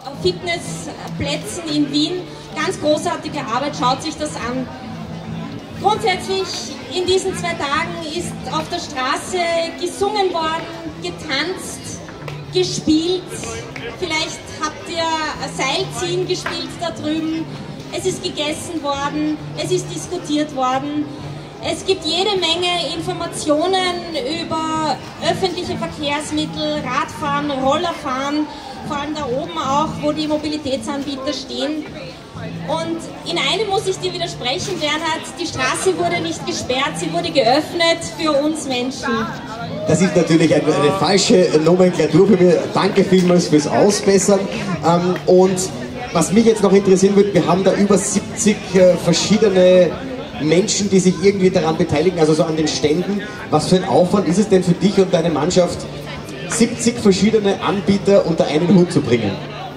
Fitnessplätzen in Wien. Ganz großartige Arbeit, schaut sich das an. Grundsätzlich in diesen 2 Tagen ist auf der Straße gesungen worden, getanzt, gespielt. Vielleicht habt ihr Seilziehen gespielt da drüben. Es ist gegessen worden, es ist diskutiert worden. Es gibt jede Menge Informationen über öffentliche Verkehrsmittel, Radfahren, Rollerfahren, vor allem da oben auch, wo die Mobilitätsanbieter stehen. Und in einem muss ich dir widersprechen, Bernhard, die Straße wurde nicht gesperrt, sie wurde geöffnet für uns Menschen. Das ist natürlich eine falsche Nomenklatur für mich. Danke vielmals fürs Ausbessern. Und was mich jetzt noch interessieren würde, wir haben da über 70 verschiedene Menschen, die sich irgendwie daran beteiligen, also so an den Ständen. Was für ein Aufwand ist es denn für dich und deine Mannschaft, 70 verschiedene Anbieter unter einen Hut zu bringen?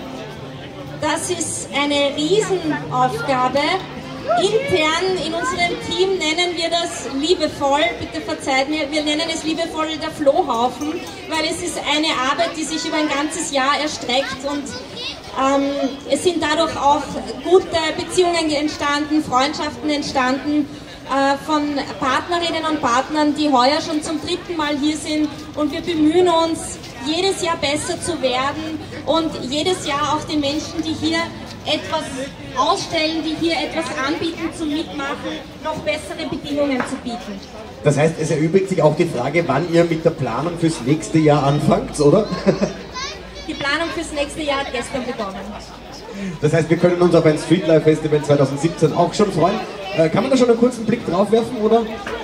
Das ist eine Riesenaufgabe. Intern in unserem Team nennen wir das liebevoll, bitte verzeiht mir, wir nennen es liebevoll der Flohhaufen, weil es ist eine Arbeit, die sich über ein ganzes Jahr erstreckt und es sind dadurch auch gute Beziehungen entstanden, Freundschaften entstanden von Partnerinnen und Partnern, die heuer schon zum 3. Mal hier sind, und wir bemühen uns, jedes Jahr besser zu werden und jedes Jahr auch den Menschen, die hier etwas ausstellen, die hier etwas anbieten zum Mitmachen, noch bessere Bedingungen zu bieten. Das heißt, es erübrigt sich auch die Frage, wann ihr mit der Planung fürs nächste Jahr anfangt, oder? Die Planung fürs nächste Jahr hat gestern begonnen. Das heißt, wir können uns auf ein Streetlife Festival 2017 auch schon freuen. Kann man da schon einen kurzen Blick drauf werfen, oder?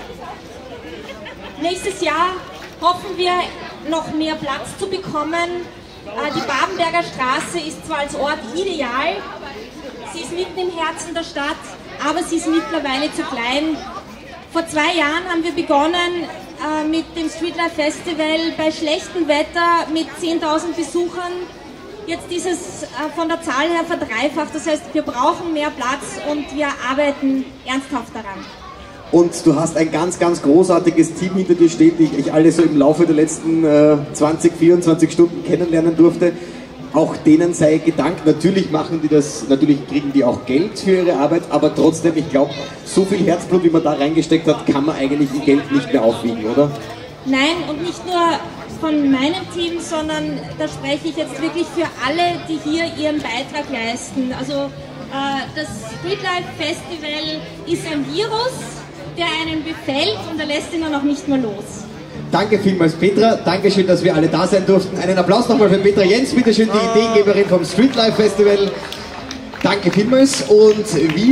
Nächstes Jahr hoffen wir, noch mehr Platz zu bekommen. Die Babenberger Straße ist zwar als Ort ideal, sie ist mitten im Herzen der Stadt, aber sie ist mittlerweile zu klein. Vor 2 Jahren haben wir begonnen mit dem Streetlife Festival bei schlechtem Wetter mit 10.000 Besuchern. Jetzt ist es von der Zahl her verdreifacht, das heißt, wir brauchen mehr Platz und wir arbeiten ernsthaft daran. Und du hast ein ganz, ganz großartiges Team hinter dir stehen, die ich alle so im Laufe der letzten 20, 24 Stunden kennenlernen durfte. Auch denen sei gedankt. Natürlich machen die das, natürlich kriegen die auch Geld für ihre Arbeit, aber trotzdem, ich glaube, so viel Herzblut, wie man da reingesteckt hat, kann man eigentlich im Geld nicht mehr aufwiegen, oder? Nein, und nicht nur von meinem Team, sondern da spreche ich jetzt wirklich für alle, die hier ihren Beitrag leisten. Also das Streetlife Festival ist ein Virus, der einen befällt und er lässt ihn dann auch nicht mehr los. Danke vielmals, Petra. Dankeschön, dass wir alle da sein durften. Einen Applaus nochmal für Petra Jens, bitteschön, die Ideengeberin vom Streetlife Festival. Danke vielmals und wie